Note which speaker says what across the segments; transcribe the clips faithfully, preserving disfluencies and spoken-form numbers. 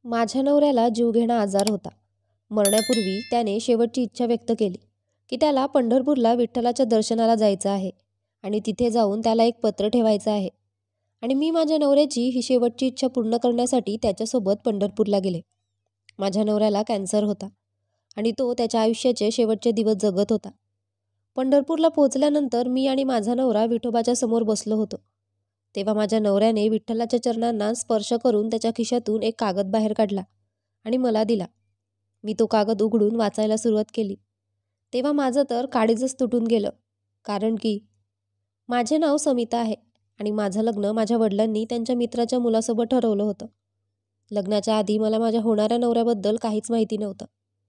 Speaker 1: माझ्या नवऱ्याला जीवघेणा आजार होता. मरण्यापूर्वी त्याने शेवटची इच्छा व्यक्त केली की त्याला पंढरपूरला विठ्ठलाच्या दर्शनाला जायचं आहे आणि तिथे जाऊन त्याला एक पत्र ठेवायचं आहे. आणि मी माझ्या नवऱ्याची ही शेवटची इच्छा पूर्ण करण्यासाठी त्याच्यासोबत पंढरपूरला गेले. माझ्या नवऱ्याला कॅन्सर होता आणि तो त्याच्या आयुष्याचे शेवटचे दिवस जगत होता. पंढरपूरला पोहोचल्यानंतर मी आणि माझा नवरा विठोबाच्या समोर बसलो होतो. तेव्हा माझ्या नवऱ्याने विठ्ठलाच्या चरणांना स्पर्श करून त्याच्या खिशातून एक कागद बाहेर काढला आणि मला दिला. मी तो कागद उघडून वाचायला सुरुवात केली. तेव्हा माझं तर काळीजच तुटून गेलं. कारण की माझे नाव समिता आहे आणि माझं लग्न माझ्या वडिलांनी त्यांच्या मित्राच्या मुलासोबत ठरवलं होतं. लग्नाच्या आधी मला माझ्या होणाऱ्या नवऱ्याबद्दल काहीच माहिती नव्हतं.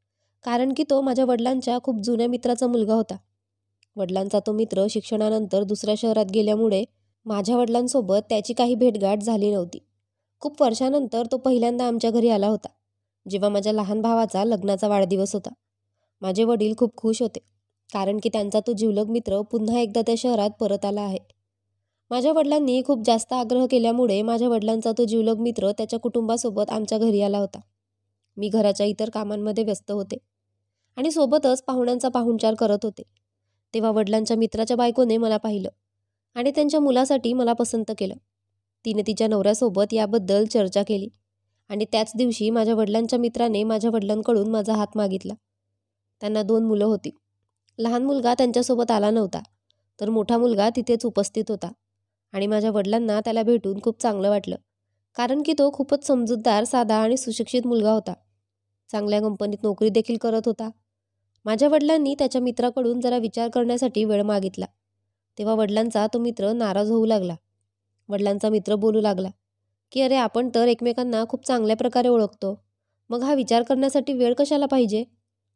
Speaker 1: कारण की तो माझ्या वडिलांच्या खूप जुन्या मित्राचा मुलगा होता. वडिलांचा तो मित्र शिक्षणानंतर दुसऱ्या शहरात गेल्यामुळे माझ्या वडिलांसोबत त्याची काही भेटगाठ झाली नव्हती. खूप वर्षानंतर तो पहिल्यांदा आमच्या घरी आला होता, जेव्हा माझ्या लहान भावाचा लग्नाचा वाढदिवस होता. माझे वडील खूप खुश होते, कारण की त्यांचा तो जिवलग मित्र पुन्हा एकदा त्या शहरात परत आला आहे. माझ्या वडिलांनी खूप जास्त आग्रह केल्यामुळे माझ्या वडिलांचा तो जिवलग मित्र त्याच्या कुटुंबासोबत आमच्या घरी आला होता. मी घराच्या इतर कामांमध्ये व्यस्त होते आणि सोबतच पाहुण्यांचा पाहुणचार करत होते. तेव्हा वडिलांच्या मित्राच्या बायकोने मला पाहिलं आणि त्यांच्या मुलासाठी मला पसंत केलं. तिने तिच्या नवऱ्यासोबत याबद्दल चर्चा केली आणि त्याच दिवशी माझ्या वडिलांच्या मित्राने माझ्या वडिलांकडून माझा हात मागितला. त्यांना दोन मुलं होती. लहान मुलगा त्यांच्यासोबत आला नव्हता, तर मोठा मुलगा तिथेच उपस्थित होता आणि माझ्या वडिलांना त्याला भेटून खूप चांगलं वाटलं, कारण की तो खूपच समजूतदार, साधा आणि सुशिक्षित मुलगा होता. चांगल्या कंपनीत नोकरी देखील करत होता. माझ्या वडिलांनी त्याच्या मित्राकडून जरा विचार करण्यासाठी वेळ मागितला. तेव्हा वडिलांचा तो मित्र नाराज होऊ लागला. वडिलांचा मित्र बोलू लागला की अरे, आपण तर एकमेकांना खूप चांगल्या प्रकारे ओळखतो, मग हा विचार करण्यासाठी वेळ कशाला पाहिजे.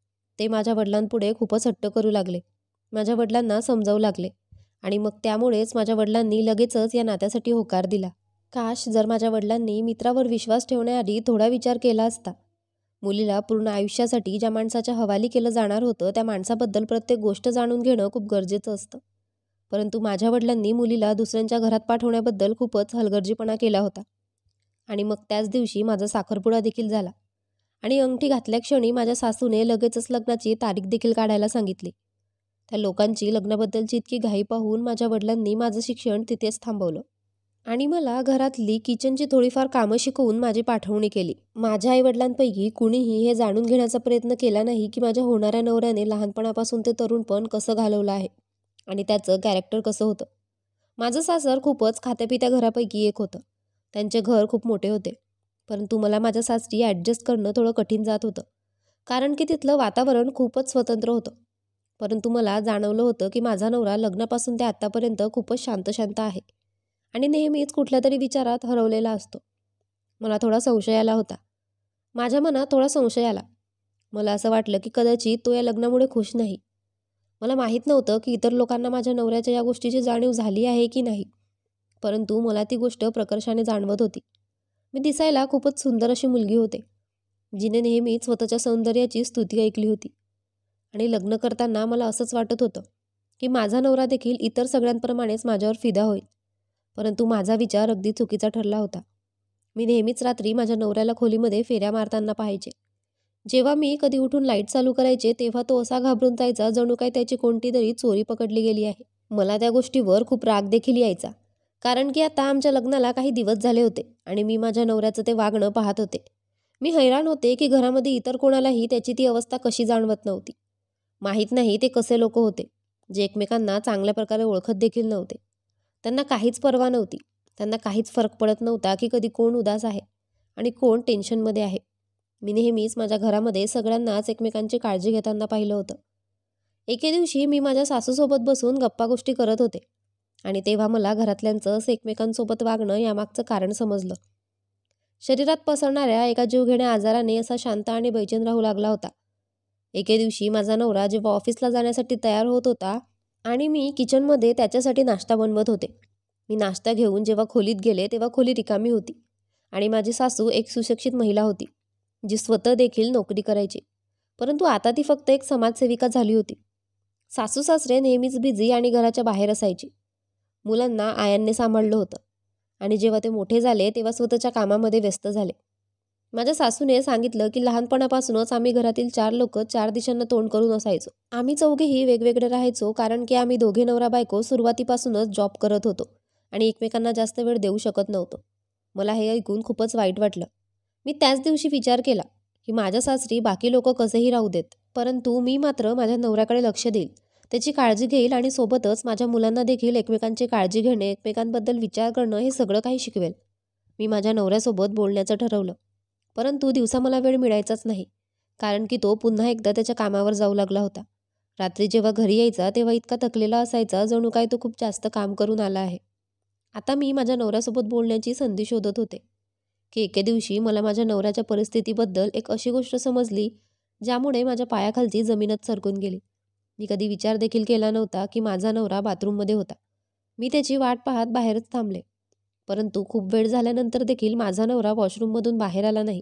Speaker 1: ते माझ्या वडिलांपुढे खूपच हट्ट करू लागले. माझ्या वडिलांना समजावू लागले आणि मग त्यामुळेच माझ्या वडिलांनी लगेचच या नात्यासाठी होकार दिला. काश जर माझ्या वडिलांनी मित्रावर विश्वास ठेवण्याआधी थोडा विचार केला असता. मुलीला पूर्ण आयुष्यासाठी ज्या माणसाच्या हवाली केलं जाणार होतं, त्या माणसाबद्दल प्रत्येक गोष्ट जाणून घेणं खूप गरजेचं असतं. परंतु माझ्या वडिलांनी मुलीला दुसऱ्यांच्या घरात पाठवण्याबद्दल खूपच हलगर्जीपणा केला होता. आणि मग त्याच दिवशी माझा साखरपुडा देखील झाला आणि अंगठी घातल्या क्षणी माझ्या सासूने लगेचच लग्नाची तारीख देखील काढायला सांगितली. त्या लोकांची लग्नाबद्दलची इतकी घाई पाहून माझ्या वडिलांनी माझं शिक्षण तिथेच थांबवलं आणि मला घरातली किचनची थोडीफार कामं शिकवून माझी पाठवणी केली. माझ्या आईवडिलांपैकी कुणीही हे जाणून घेण्याचा प्रयत्न केला नाही की माझ्या होणाऱ्या नवऱ्याने लहानपणापासून ते तरुणपण कसं घालवलं आहे आणि त्याचं कॅरेक्टर कसं होतं. माझं सासर खूपच खात्यापित्या घरापैकी एक होतं. त्यांचे घर खूप मोठे होते, परंतु मला माझ्या सासरी ॲडजस्ट करणं थोडं कठीण जात होतं, कारण की तिथलं वातावरण खूपच स्वतंत्र होतं. परंतु मला जाणवलं होतं की माझा नवरा लग्नापासून ते आत्तापर्यंत खूपच शांत शांत आहे आणि नेहमीच कुठल्या तरी विचारात हरवलेला असतो. मला थोडा संशय आला होता. माझ्या मनात थोडा संशय आला. मला असं वाटलं की कदाचित तो या लग्नामुळे खुश नाही. मला माहीत नव्हतं की इतर लोकांना माझ्या नवऱ्याच्या या गोष्टीची जाणीव झाली आहे की नाही, परंतु मला ती गोष्ट प्रकर्षाने जाणवत होती. मी दिसायला खूपच सुंदर अशी मुलगी होते, जिने नेहमीच स्वतःच्या सौंदर्याची स्तुती ऐकली होती. आणि लग्न करताना मला असंच वाटत होतं की माझा नवरा देखील इतर सगळ्यांप्रमाणेच माझ्यावर फिदा होईल. परंतु माझा विचार अगदी चुकीचा ठरला होता. मी नेहमीच रात्री माझ्या नवऱ्याला खोलीमध्ये फेऱ्या मारताना पाहायचे. जेव्हा मी कधी उठून लाईट चालू करायचे, तेव्हा तो असा घाबरून जायचा जणू काय त्याची कोणती तरी चोरी पकडली गेली आहे. मला त्या गोष्टीवर खूप राग देखील यायचा, कारण की आता आमच्या लग्नाला काही दिवस झाले होते आणि मी माझ्या नवऱ्याचं ते वागणं पाहत होते. मी हैराण होते की घरामध्ये इतर कोणालाही त्याची ती अवस्था कशी जाणवत नव्हती. माहीत नाही ते कसे लोक होते, जे एकमेकांना चांगल्या प्रकारे ओळखत देखील नव्हते. त्यांना काहीच पर्वा नव्हती. त्यांना काहीच फरक पडत नव्हता की कधी कोण उदास आहे आणि कोण टेन्शनमध्ये आहे. मी नेहमीच माझ्या घरामध्ये सगळ्यांनाच एकमेकांची काळजी घेताना पाहिलं होतं. एके दिवशी मी माझ्या सासूसोबत बसून गप्पा गोष्टी करत होते आणि तेव्हा मला घरातल्यांचं असं एकमेकांसोबत वागणं यामागचं कारण समजलं. शरीरात पसरणाऱ्या एका जीवघेण्या आजाराने असा शांत आणि बेचैन राहू लागला होता. एके दिवशी माझा नवरा जेव्हा ऑफिसला जाण्यासाठी तयार होत होता आणि मी किचनमध्ये त्याच्यासाठी नाश्ता बनवत होते. मी नाश्ता घेऊन जेव्हा खोलीत गेले, तेव्हा खोली रिकामी होती आणि माझी सासू एक सुशिक्षित महिला होती, जी स्वतः देखील नोकरी करायची, परंतु आता ती फक्त एक समाजसेविका झाली होती. सासू सासरे नेहमीच बिझी आणि घराच्या बाहेर असायची. मुलांना आयांनी सांभाळलं होतं आणि जेव्हा ते मोठे झाले तेव्हा स्वतःच्या कामामध्ये व्यस्त झाले. माझ्या सासूने सांगितलं की लहानपणापासूनच आम्ही घरातील चार लोक चार दिशांना तोंड करून असायचो. आम्ही चौघेही वेगवेगळे राहायचो कारण की आम्ही दोघे नवरा बायको सुरुवातीपासूनच जॉब करत होतो आणि एकमेकांना जास्त वेळ देऊ शकत नव्हतो. मला हे ऐकून खूपच वाईट वाटलं. मी त्याच दिवशी विचार केला की माझ्या सासरी बाकी लोक कसेही राहू देत, परंतु मी मात्र माझ्या नवऱ्याकडे लक्ष देईल, त्याची काळजी घेईल आणि सोबतच माझ्या मुलांना देखील एकमेकांची काळजी घेणे, एकमेकांबद्दल विचार करणं हे सगळं काही शिकवेल. मी माझ्या नवऱ्यासोबत बोलण्याचं ठरवलं. परंतु दिवसा मला वेळ मिळायचाच नाही, कारण की तो पुन्हा एकदा त्याच्या कामावर जाऊ लागला होता. रात्री जेव्हा घरी यायचा तेव्हा इतका थकलेला असायचा, जणू काय तो खूप जास्त काम करून आला आहे. आता मी माझ्या नवऱ्यासोबत बोलण्याची संधी शोधत होते की एके दिवशी मला माझ्या नवऱ्याच्या परिस्थितीबद्दल एक अशी गोष्ट समजली ज्यामुळे माझ्या पायाखालची जमीनच सरकून गेली. मी कधी विचार देखील केला नव्हता की माझा नवरा बाथरूममध्ये होता. मी त्याची वाट पाहत बाहेरच थांबले, परंतु खूप वेळ झाल्यानंतर देखील माझा नवरा वॉशरूममधून बाहेर आला नाही.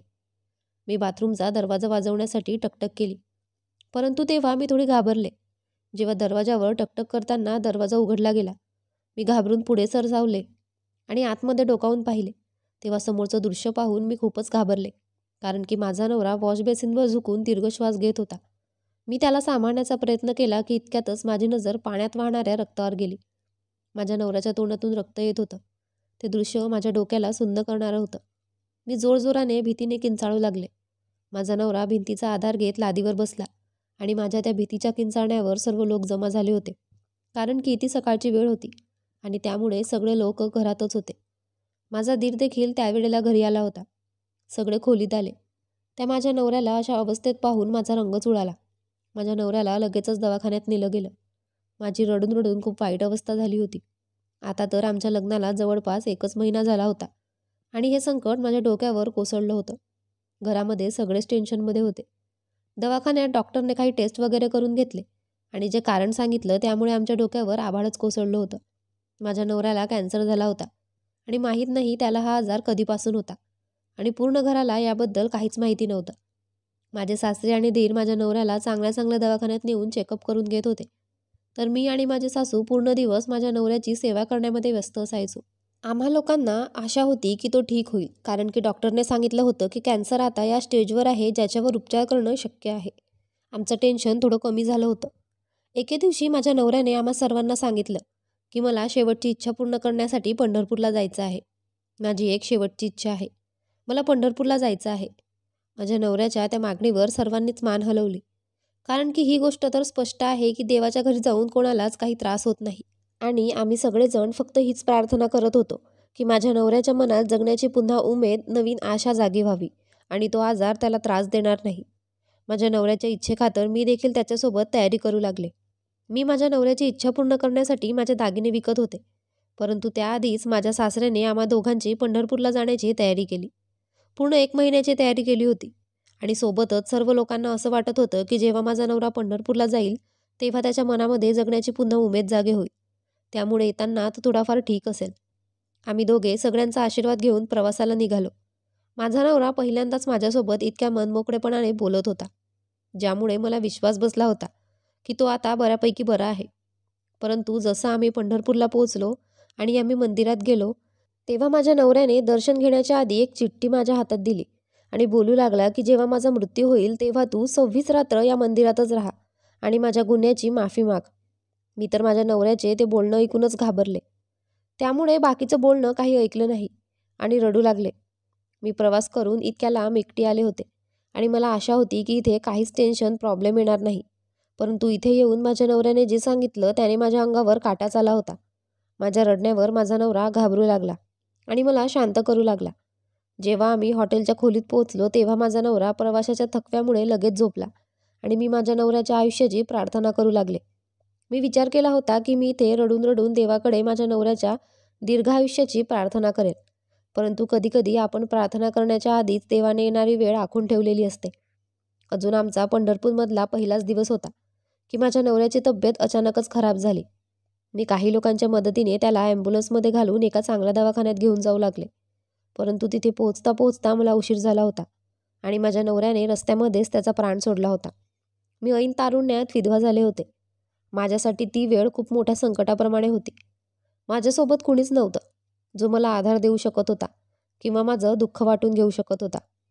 Speaker 1: मी बाथरूमचा दरवाजा वाजवण्यासाठी टकटक केली, परंतु तेव्हा मी थोडी घाबरले. जेव्हा दरवाजावर टकटक करताना दरवाजा उघडला गेला, मी घाबरून पुढे सरसावले आणि आतमध्ये डोकावून पाहिले. तेव्हा समोरचं दृश्य पाहून मी खूपच घाबरले, कारण की माझा नवरा वॉश बेसिनवर झुकून दीर्घ श्वास घेत होता. मी त्याला सांभाळण्याचा प्रयत्न केला की इतक्यातच माझी नजर पाण्यात वाहणाऱ्या रक्तावर गेली. माझ्या नवऱ्याच्या तोंडातून रक्त येत होतं. ते दृश्य माझ्या डोक्याला सुन्न करणारं होतं. मी जोरजोराने भीतीने किंचाळू लागले. माझा नवरा भिंतीचा आधार घेत लादीवर बसला आणि माझ्या त्या भीतीच्या किंचाळण्यावर सर्व लोक जमा झाले होते, कारण की ती सकाळची वेळ होती आणि त्यामुळे सगळे लोक घरातच होते. माझा दीर देखील त्यावेळेला घरी आला होता. सगळे खोलीत आले. त्या माझ्या नवऱ्याला अशा अवस्थेत पाहून माझा रंगच उडाला. माझ्या नवऱ्याला लगेचच दवाखान्यात नेलं गेलं. माझी रडून रडून खूप वाईट अवस्था झाली होती. आता तर आमच्या लग्नाला जवळपास एकच महिना झाला होता आणि हे संकट माझ्या डोक्यावर कोसळलं होतं. घरामध्ये सगळेच टेन्शनमध्ये होते. दवाखान्यात डॉक्टरने काही टेस्ट वगैरे करून घेतले आणि जे कारण सांगितलं त्यामुळे आमच्या डोक्यावर आभाळच कोसळलं होतं. माझ्या नवऱ्याला कॅन्सर झाला होता आणि माहीत नाही त्याला हा आजार कधीपासून होता आणि पूर्ण घराला याबद्दल काहीच माहिती नव्हतं. माझे सासरे आणि दीर माझ्या नवऱ्याला चांगल्या चांगल्या दवाखान्यात नेऊन चेकअप करून घेत होते, तर मी आणि माझे सासू पूर्ण दिवस माझ्या नवऱ्याची सेवा करण्यामध्ये व्यस्त असायचो. आम्हा लोकांना आशा होती की तो ठीक होईल, कारण की डॉक्टरने सांगितलं होतं की कॅन्सर आता या स्टेजवर आहे ज्याच्यावर उपचार करणं शक्य आहे. आमचं टेन्शन थोडं कमी झालं होतं. एके दिवशी माझ्या नवऱ्याने आम्हा सर्वांना सांगितलं की मला शेवटची इच्छा पूर्ण करण्यासाठी पंढरपूरला जायचं आहे. माझी एक शेवटची इच्छा आहे, मला पंढरपूरला जायचं आहे. माझ्या नवऱ्याच्या त्या मागणीवर सर्वांनीच मान हलवली, कारण की ही गोष्ट तर स्पष्ट आहे की देवाच्या घरी जाऊन कोणालाच काही त्रास होत नाही आणि आम्ही सगळेजण फक्त हीच प्रार्थना करत होतो की माझ्या नवऱ्याच्या मनात जगण्याची पुन्हा उमेद, नवीन आशा जागी व्हावी आणि तो आजार त्याला त्रास देणार नाही. माझ्या नवऱ्याच्या इच्छेखातर मी देखील त्याच्यासोबत तयारी करू लागले. मी माझ्या नवऱ्याची इच्छा पूर्ण करण्यासाठी माझे दागिने विकत होते, परंतु त्याआधीच माझ्या सासऱ्याने आम्हा दोघांची पंढरपूरला जाण्याची तयारी केली. पूर्ण एक महिन्याची तयारी केली होती आणि सोबतच सर्व लोकांना असं वाटत होतं की जेव्हा माझा नवरा पंढरपूरला जाईल तेव्हा त्याच्या मनामध्ये जगण्याची पुन्हा उमेद जागे होईल, त्यामुळे येताना तो थोडाफार ठीक असेल. आम्ही दोघे सगळ्यांचा आशीर्वाद घेऊन प्रवासाला निघालो. माझा नवरा पहिल्यांदाच माझ्यासोबत इतक्या मनमोकळेपणाने बोलत होता, ज्यामुळे मला विश्वास बसला होता की तो आता बऱ्यापैकी बरा आहे. परंतु जसं आम्ही पंढरपूरला पोहोचलो आणि आम्ही मंदिरात गेलो तेव्हा माझ्या नवऱ्याने दर्शन घेण्याच्या आधी एक चिठ्ठी माझ्या हातात दिली आणि बोलू लागला की जेव्हा माझा मृत्यू होईल तेव्हा तू सव्वीस रात्र या मंदिरातच राहा आणि माझ्या गुन्ह्याची माफी माग. मी तर माझ्या नवऱ्याचे ते बोलणं ऐकूनच घाबरले, त्यामुळे बाकीचं बोलणं काही ऐकलं नाही आणि रडू लागले. मी प्रवास करून इतक्या लांब एकटी आले होते आणि मला आशा होती की इथे काहीच टेन्शन प्रॉब्लेम येणार नाही, परंतु इथे येऊन माझ्या नवऱ्याने जे सांगितलं त्याने माझ्या अंगावर काटाच आला होता. माझ्या रडण्यावर माझा नवरा घाबरू लागला आणि मला शांत करू लागला. जेव्हा आम्ही हॉटेलच्या खोलीत पोहोचलो तेव्हा माझा नवरा प्रवासाच्या थकव्यामुळे लगेच झोपला आणि मी माझ्या नवऱ्याच्या आयुष्याची प्रार्थना करू लागले. मी विचार केला होता की मी इथे रडून रडून देवाकडे माझ्या नवऱ्याच्या दीर्घायुष्याची प्रार्थना करेल, परंतु कधीकधी आपण प्रार्थना करण्याच्या आधीच देवाने येणारी वेळ आखून ठेवलेली असते. अजून आमचा पंढरपूरमधला पहिलाच दिवस होता की माझ्या नवऱ्याची तब्येत अचानकच खराब झाली. मी काही लोकांच्या मदतीने त्याला ॲम्ब्युलन्समध्ये घालून एका चांगल्या दवाखान्यात घेऊन जाऊ लागले, परंतु तिथे पोहोचता पोहोचता मला उशीर झाला होता आणि माझ्या नवऱ्याने रस्त्यामध्येच त्याचा प्राण सोडला होता. मी ऐन तारुण्यात विधवा झाले होते. माझ्यासाठी ती वेळ खूप मोठ्या संकटाप्रमाणे होती. माझ्यासोबत कुणीच नव्हतं जो मला आधार देऊ शकत होता किंवा माझं दुःख वाटून घेऊ शकत होता.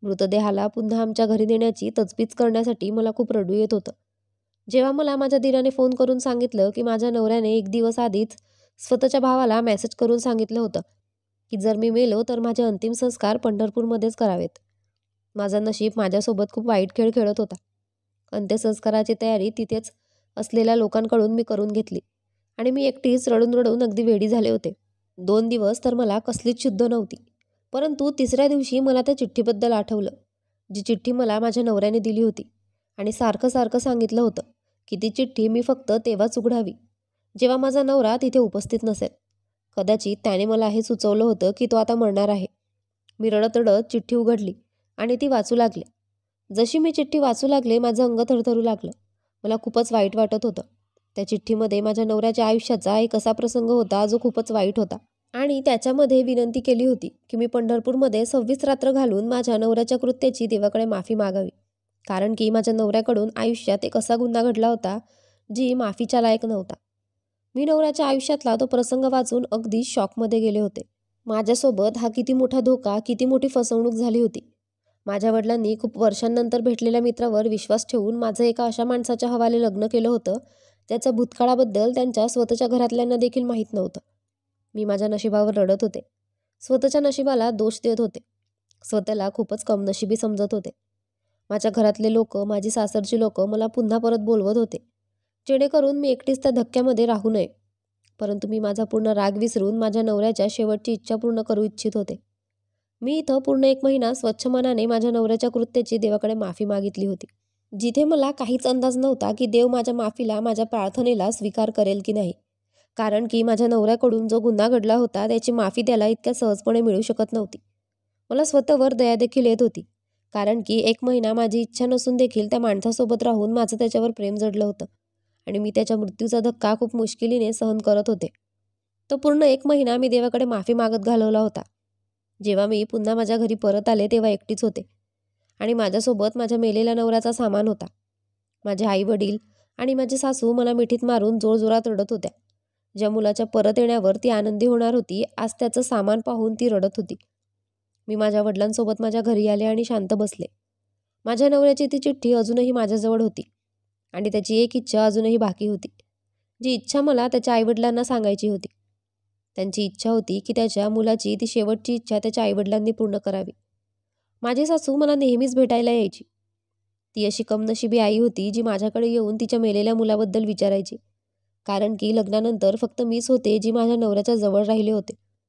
Speaker 1: मृतदेहाला पुन्हा आमच्या घरी नेण्याची तजवीज करण्यासाठी मला खूप रडू येत होतं. जेव्हा मला माझ्या दिराने फोन करून सांगितलं की माझ्या नवऱ्याने एक दिवस आधीच स्वतःच्या भावाला मेसेज करून सांगितलं होतं की जर मी मेलो तर माझे अंतिम संस्कार पंढरपूरमध्येच करावेत. माझं नशीब माझ्यासोबत खूप वाईट खेळ खेळत होता. अंत्यसंस्काराची तयारी तिथेच असलेल्या लोकांकडून मी करून घेतली आणि मी एकटीच रडून रडून अगदी वेडी झाले होते. दोन दिवस तर मला कसलीच शुद्ध नव्हती. परंतु तिसऱ्या दिवशी मला त्या चिठ्ठीबद्दल आठवलं, जी चिठ्ठी मला माझ्या नवऱ्याने दिली होती आणि सारखं सारखं सांगितलं होतं की ती चिठ्ठी मी फक्त तेव्हाच उघडावी जेव्हा माझा नवरा तिथे उपस्थित नसेल. कदाचित त्याने मला हे सुचवलं होतं की तो आता मरणार आहे. मी रडत रडत चिठ्ठी उघडली आणि ती वाचू लागले. जशी मी चिठ्ठी वाचू लागले माझं अंग थरथरू लागलं. मला खूपच वाईट वाटत होतं. त्या चिठ्ठीमध्ये माझ्या नवऱ्याच्या आयुष्याचा एक असा प्रसंग होता जो खूपच वाईट होता आणि त्याच्यामध्ये विनंती केली होती की मी पंढरपूरमध्ये सव्वीस रात्र घालून माझ्या नवऱ्याच्या कृत्याची देवाकडे माफी मागावी, कारण की माझ्या नवऱ्याकडून आयुष्यात एक असा गुन्हा घडला होता जी माफीच्या लायक नव्हता. मी नवऱ्याच्या आयुष्यातला तो प्रसंग वाचून अगदी शॉकमध्ये गेले होते. माझ्यासोबत हा किती मोठा धोका, किती मोठी फसवणूक झाली होती. माझ्या वडिलांनी खूप वर्षांनंतर भेटलेल्या मित्रावर विश्वास ठेवून माझं एका अशा माणसाच्या हवाले लग्न केलं होतं त्याच्या भूतकाळाबद्दल त्यांच्या स्वतःच्या घरातल्यांना देखील माहीत नव्हतं. मी माझ्या नशिबावर रडत होते. स्वतःच्या नशिबाला दोष देत होते. स्वतःला खूपच कमनशिबी समजत होते. माझ्या घरातले लोक, माझी सासरची लोक मला पुन्हा परत बोलवत होते जेणेकरून मी एकटीच त्या धक्क्यामध्ये राहू नये. परंतु मी माझा पूर्ण राग विसरून माझ्या नवऱ्याच्या शेवटची इच्छा पूर्ण करू इच्छित होते. मी इथं पूर्ण एक महिना स्वच्छ मनाने माझ्या नवऱ्याच्या कृत्याची देवाकडे माफी मागितली होती, जिथे मला काहीच अंदाज नव्हता की देव माझ्या माफीला, माझ्या प्रार्थनेला स्वीकार करेल की नाही. कारण की माझ्या नवऱ्याकडून जो गुन्हा घडला होता त्याची माफी त्याला इतक्या सहजपणे मिळू शकत नव्हती. मला स्वतःवर दया देखील येत होती, कारण की एक महिना माझी इच्छा नसून देखील त्या माणसासोबत राहून माझं त्याच्यावर प्रेम जडलं होतं आणि मी त्याच्या मृत्यूचा धक्का खूप मुश्किलीने सहन करत होते. तो पूर्ण एक महिना मी देवाकडे माफी मागत घालवला होता. जेव्हा मी पुन्हा माझ्या घरी परत आले तेव्हा एकटीच होते आणि माझ्यासोबत माझ्या मेलेल्या नवऱ्याचा सामान होता. माझे आई वडील आणि माझी सासू मला मिठीत मारून जोरजोरात रडत होत्या. ज्या मुलाच्या परत येण्यावर ती आनंदी होणार होती, आज त्याचं सामान पाहून ती रडत होती. मी माझ्या वडिलांसोबत माझ्या घरी आले आणि शांत बसले. माझ्या नवऱ्याची ती चिठ्ठी अजूनही माझ्याजवळ होती आणि त्याची एक इच्छा अजूनही बाकी होती, जी इच्छा मला त्याच्या आईवडिलांना सांगायची होती. त्यांची इच्छा होती की त्याच्या मुलाची ती शेवटची इच्छा त्याच्या आईवडिलांनी पूर्ण करावी. माझी सासू मला नेहमीच भेटायला यायची. ती अशी कमनशिबी आई होती जी माझ्याकडे येऊन तिच्या मेलेल्या मुलाबद्दल विचारायची, कारण की लग्नानंतर फक्त मीच होते जी माझ्या नवऱ्याच्या जवळ राहिले होते.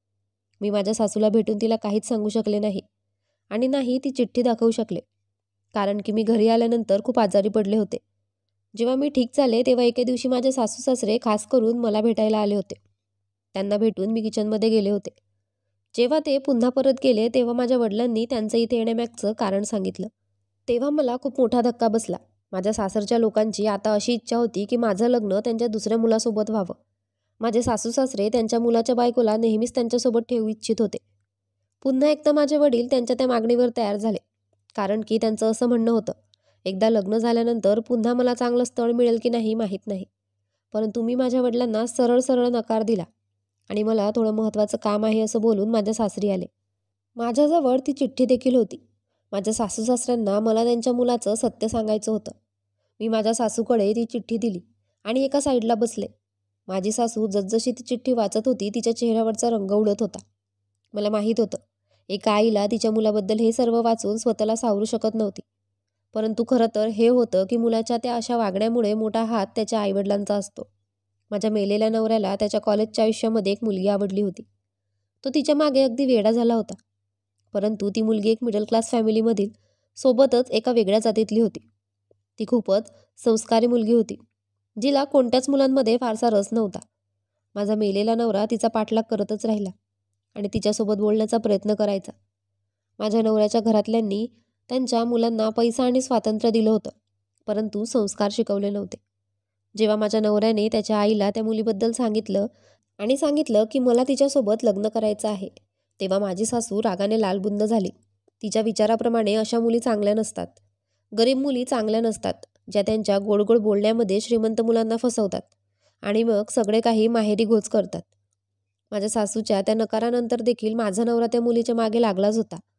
Speaker 1: मी माझ्या सासूला भेटून तिला काहीच सांगू शकले नाही आणि नाही ती चिठ्ठी दाखवू शकले, कारण की मी घरी आल्यानंतर खूप आजारी पडले होते. जेव्हा मी ठीक झाले तेव्हा एके दिवशी माझे सासू सासरे खास करून मला भेटायला आले होते. त्यांना भेटून मी किचनमध्ये गेले होते. जेव्हा ते पुन्हा परत गेले तेव्हा माझ्या वडिलांनी त्यांचं इथे येण्यामागचं कारण सांगितलं. तेव्हा मला खूप मोठा धक्का बसला. माझ्या सासरच्या लोकांची आता अशी इच्छा होती की माझं लग्न त्यांच्या दुसऱ्या मुलासोबत व्हावं. माझे सासू सासरे त्यांच्या मुलाच्या बायकोला नेहमीच त्यांच्यासोबत ठेवू इच्छित होते. पुन्हा एकदा माझे वडील त्यांच्या त्या मागणीवर तयार झाले, कारण की त्यांचं असं म्हणणं होतं, एकदा लग्न झाल्यानंतर पुन्हा मला चांगलं स्थळ मिळेल की नाही माहीत नाही. परंतु मी माझ्या वडिलांना सरळ सरळ नकार दिला आणि मला थोडं महत्त्वाचं काम आहे असं बोलून माझ्या सासरी आले. माझ्याजवळ ती चिठ्ठी देखील होती. माझ्या सासू सासऱ्यांना मला त्यांच्या मुलाचं सत्य सांगायचं होतं. मी माझ्या सासूकडे ती चिठ्ठी दिली आणि एका साईडला बसले. माझी सासू जसजशी ती चिठ्ठी वाचत होती तिच्या चेहऱ्यावरचा रंग उडत होता. मला माहीत होतं, एका आईला तिच्या मुलाबद्दल हे सर्व वाचून स्वतःला सावरू शकत नव्हती. परंतु खरं तर हे होतं की मुलाच्या त्या अशा वागण्यामुळे मोठा हात त्याच्या आईवडिलांचा असतो. माझ्या मेलेल्या नवऱ्याला त्याच्या कॉलेजच्या आयुष्यामध्ये एक मुलगी आवडली होती. तो तिच्या मागे अगदी वेडा झाला होता. परंतु ती मुलगी एक मिडल क्लास फॅमिलीमधील, सोबतच एका वेगळ्या जातीतली होती. ती खूपच संस्कारी मुलगी होती, जिला कोणत्याच मुलांमध्ये फारसा रस नव्हता. माझा मेलेला नवरा तिचा पाठलाग करतच राहिला आणि तिच्यासोबत बोलण्याचा प्रयत्न करायचा. माझ्या नवऱ्याच्या घरातल्यांनी त्यांच्या मुलांना पैसा आणि स्वातंत्र्य दिलं होतं, परंतु संस्कार शिकवले नव्हते. जेव्हा माझ्या नवऱ्याने त्याच्या आईला त्या मुलीबद्दल सांगितलं आणि सांगितलं की मला तिच्यासोबत लग्न करायचं आहे, तेव्हा माझी सासू रागाने लालबुंद झाली. तिच्या विचाराप्रमाणे अशा मुली चांगल्या नसतात. गरीब मुली चांगल्या नसतात, ज्या त्यांच्या गोडगोड बोलण्यामध्ये श्रीमंत मुलांना फसवतात आणि मग सगळे काही माहेरी घोच करतात. माझ्या सासूच्या त्या नकारानंतर देखील माझा नवरा त्या मुलीच्या मागे लागलाच होता.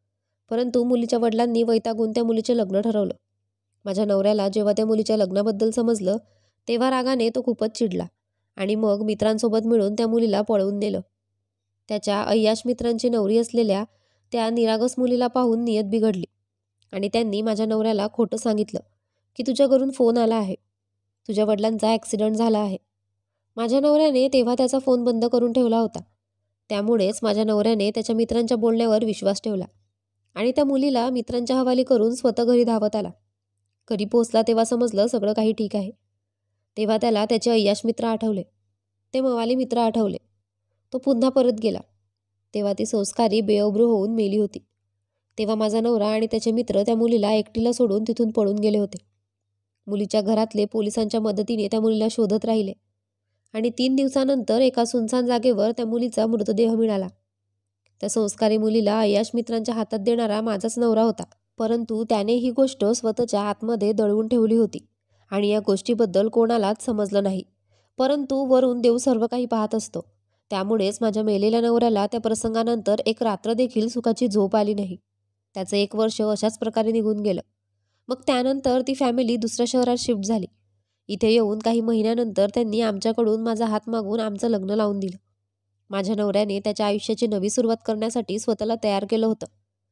Speaker 1: परंतु मुलीच्या वडिलांनी वैतागून त्या मुलीचे लग्न ठरवलं. माझ्या नवऱ्याला जेव्हा त्या मुलीच्या लग्नाबद्दल समजलं तेव्हा रागाने तो खूपच चिडला आणि मग मित्रांसोबत मिळून त्या मुलीला पळवून नेलं. त्याच्या अय्याश मित्रांची नवरी असलेल्या त्या निरागस मुलीला पाहून नियत बिघडली आणि त्यांनी माझ्या नवऱ्याला खोटं सांगितलं की तुझ्या घरून फोन आला आहे, तुझ्या वडिलांचा ॲक्सिडेंट झाला आहे. माझ्या नवऱ्याने तेव्हा त्याचा फोन बंद करून ठेवला होता. त्यामुळेच माझ्या नवऱ्याने त्याच्या मित्रांच्या बोलण्यावर विश्वास ठेवला आणि त्या मुलीला मित्रांच्या हवाली करून स्वतः घरी धावत आला. घरी पोहोचला तेव्हा समजलं सगळं काही ठीक आहे. तेव्हा त्याला त्याचे अय्याश मित्र आठवले, ते मवाली मित्र आठवले. तो पुन्हा परत गेला. तेव्हा ती संस्कारी बेअब्रू होऊन मेली होती. तेव्हा माझा नवरा आणि त्याचे मित्र त्या मुलीला एकटीला सोडून तिथून पळून गेले होते. मुलीच्या घरातले पोलिसांच्या मदतीने त्या मुलीला शोधत राहिले आणि तीन दिवसानंतर एका सुनसान जागेवर त्या मुलीचा मृतदेह मिळाला. त्या संस्कारी मुलीला अय्याश मित्रांच्या हातात देणारा माझाच नवरा होता, परंतु त्याने ही गोष्ट स्वतःच्या आतमध्ये दडवून ठेवली होती आणि या गोष्टीबद्दल कोणालाच समजलं नाही. परंतु वरून देव सर्व काही पाहत असतो. त्यामुळेच माझ्या मेलेल्या नवऱ्याला त्या प्रसंगानंतर एक रात्र देखील सुखाची झोप आली नाही. त्याचं एक वर्ष अशाच प्रकारे निघून गेलं. मग त्यानंतर ती फॅमिली दुसऱ्या शहरात शिफ्ट झाली. इथे येऊन काही महिन्यानंतर त्यांनी आमच्याकडून माझा हात मागून आमचं लग्न लावून दिलं. माझ्या नवऱ्याने त्याच्या आयुष्याची नवी सुरुवात करण्यासाठी स्वतःला तयार केलं होतं.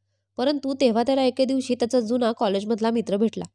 Speaker 1: परंतु तेव्हा त्याला एके दिवशी त्याचा जुना कॉलेजमधला मित्र भेटला.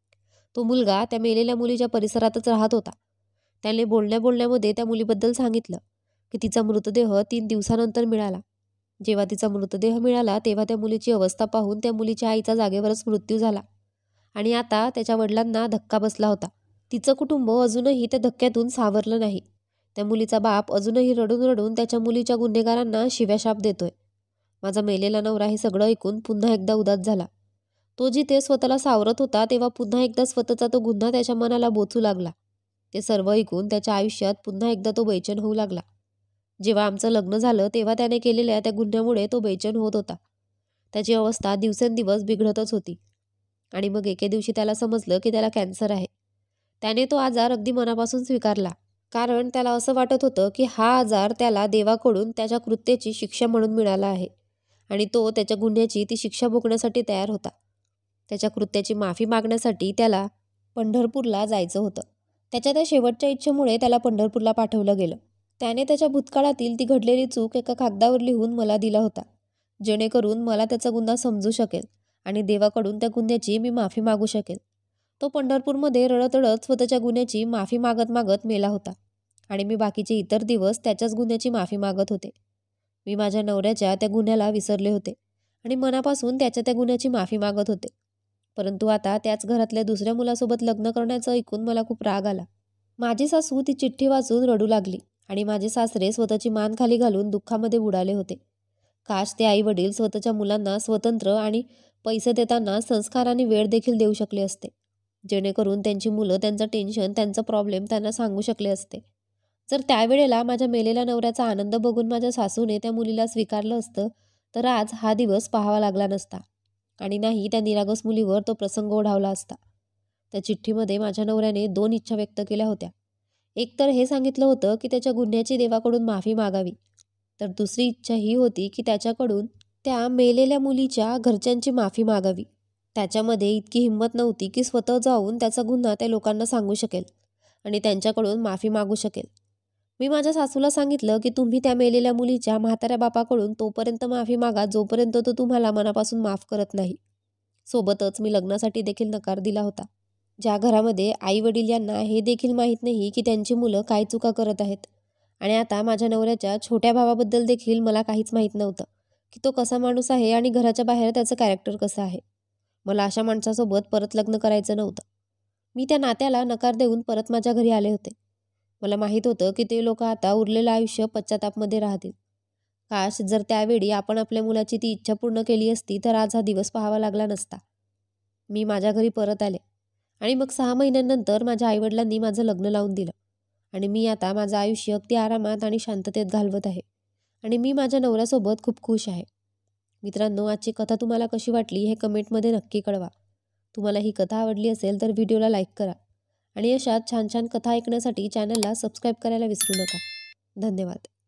Speaker 1: तो मुलगा त्या मेलेल्या मुलीच्या परिसरातच राहत होता. त्याने बोलण्या बोलण्यामध्ये त्या मुलीबद्दल सांगितलं की तिचा मृतदेह तीन दिवसानंतर मिळाला. जेव्हा तिचा मृतदेह मिळाला तेव्हा त्या मुलीची अवस्था पाहून त्या मुलीच्या आईचा जागेवरच मृत्यू झाला आणि आता त्याच्या वडिलांना धक्का बसला होता. तिचं कुटुंब अजूनही त्या धक्क्यातून सावरलं नाही. त्या मुलीचा बाप अजूनही रडून रडून त्याच्या मुलीच्या गुन्हेगारांना शिव्याशाप देतोय. माझा मेलेला नवरा हे सगळं ऐकून पुन्हा एकदा उदास झाला. तो जिथे स्वतःला सावरत होता तेव्हा पुन्हा एकदा स्वतःचा तो गुन्हा त्याच्या मनाला बोचू लागला. ते सर्व ऐकून त्याच्या आयुष्यात पुन्हा एकदा तो बेचैन होऊ लागला. जेव्हा आमचं लग्न झालं तेव्हा त्याने केलेल्या त्या गुन्ह्यामुळे तो बेचैन होत होता. त्याची अवस्था दिवसेंदिवस बिघडतच होती आणि मग एके दिवशी त्याला समजलं की त्याला कॅन्सर आहे. त्याने तो आजार अगदी मनापासून स्वीकारला, कारण त्याला असं वाटत होतं की हा आजार त्याला देवाकडून त्याच्या कृत्याची शिक्षा म्हणून मिळाला आहे आणि तो त्याच्या गुन्ह्याची ती शिक्षा भोगण्यासाठी तयार होता. त्याच्या कृत्याची माफी मागण्यासाठी त्याला पंढरपूरला जायचं होतं. त्याच्या त्या शेवटच्या इच्छेमुळे त्याला पंढरपूरला पाठवलं गेलं. त्याने त्याच्या भूतकाळातील ती घडलेली चूक एका कागदावर लिहून मला दिला होता, जेणेकरून मला त्याचा गुन्हा समजू शकेल आणि देवाकडून त्या गुन्ह्याची मी माफी मागू शकेल. तो पंढरपूरमध्ये रडत रडत स्वतःच्या गुन्ह्याची माफी मागत मागत मेला होता आणि मी बाकीचे इतर दिवस त्याच्याच गुन्ह्याची माफी मागत होते. मी माझ्या नवऱ्याच्या त्या गुन्ह्याला विसरले होते आणि मनापासून त्याच्या त्या गुन्ह्याची माफी मागत होते. परंतु आता त्याच घरातल्या दुसऱ्या मुलासोबत लग्न करण्याचं ऐकून मला खूप राग आला. माझी सासू ती चिठ्ठी वाचून रडू लागली आणि माझे सासरे स्वतःची मान खाली घालून दुःखामध्ये बुडाले होते. काश ते आई वडील स्वतःच्या मुलांना स्वतंत्र आणि पैसे देताना संस्कार आणि वेळ देखील देऊ शकले असते, जेणेकरून त्यांची मुलं त्यांचं टेन्शन, त्यांचा प्रॉब्लेम त्यांना सांगू शकले असते. जर त्यावेळेला माझ्या मेलेल्या नवऱ्याचा आनंद बघून माझ्या सासूने त्या मुलीला स्वीकारलं असतं तर आज हा दिवस पाहावा लागला नसता आणि नाही त्या निरागस मुलीवर तो प्रसंग ओढावला असता. त्या चिठ्ठीमध्ये माझ्या नवऱ्याने दोन इच्छा व्यक्त केल्या होत्या. एक तर हे सांगितलं होतं की त्याच्या गुन्ह्याची देवाकडून माफी मागावी, तर दुसरी इच्छा ही होती की त्याच्याकडून त्या मेलेल्या मुलीच्या घरच्यांची माफी मागावी. त्याच्यामध्ये इतकी हिंमत नव्हती की स्वतः जाऊन त्याचा गुन्हा त्या लोकांना सांगू शकेल आणि त्यांच्याकडून माफी मागू शकेल. मी माझ्या सासूला सांगितलं की तुम्ही त्या मेलेल्या मुलीच्या म्हाताऱ्या बापाकडून तोपर्यंत माफी मागा जोपर्यंत तो तुम्हाला मनापासून माफ करत नाही. सोबतच मी लग्नासाठी देखील नकार दिला होता. ज्या घरामध्ये आई वडील यांना हे देखील माहीत नाही की त्यांची मुलं काय चुका करत आहेत. आणि आता माझ्या नवऱ्याच्या छोट्या भावाबद्दल देखील मला काहीच माहीत नव्हतं की तो कसा माणूस आहे आणि घराच्या बाहेर त्याचं कॅरेक्टर कसं आहे. मला अशा माणसासोबत परत लग्न करायचं नव्हतं. मी त्या नात्याला नकार देऊन परत माझ्या घरी आले होते. मला माहीत होतं की ते लोक आता उरलेलं आयुष्य पश्चातापमध्ये राहतील. काश जर त्यावेळी आपण आपल्या मुलाची ती इच्छा पूर्ण केली असती तर आज हा दिवस पाहावा लागला नसता. मी माझ्या घरी परत आले आणि मग सहा महिन्यांनंतर माझ्या आईवडिलांनी माझं लग्न लावून दिलं आणि मी आता माझं आयुष्य अगदी आरामात आणि शांततेत घालवत आहे आणि मी माझ्या नवऱ्यासोबत खूप खुश आहे. मित्रांनो, आजची कथा तुम्हाला कशी वाटली हे कमेंटमध्ये नक्की कळवा. तुम्हाला ही कथा आवडली असेल तर व्हिडिओला लाईक करा आणि अशाच छान छान कथा ऐकण्यासाठी चॅनलला सबस्क्राईब करायला विसरू नका. धन्यवाद.